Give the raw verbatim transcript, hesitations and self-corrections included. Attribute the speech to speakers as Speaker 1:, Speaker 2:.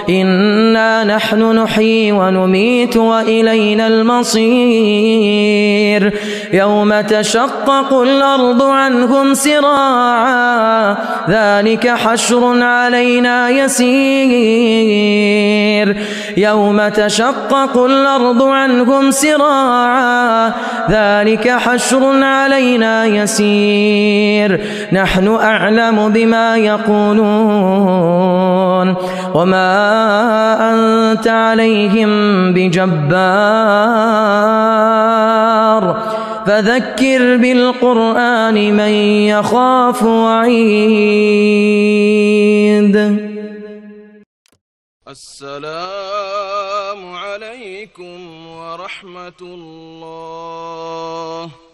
Speaker 1: إنا نحن نحيي ونميت وإلينا المصير يوم تشقق الأرض عنهم سراعا ذلك حشر علينا يسير يوم تشقق الأرض عنهم سراعا ذلك حشر علينا يسير نحن أعلم بما يقولون وما أنت عليهم بجبار فذكر بالقرآن من يخاف وعيد.
Speaker 2: السلام عليكم ورحمة الله.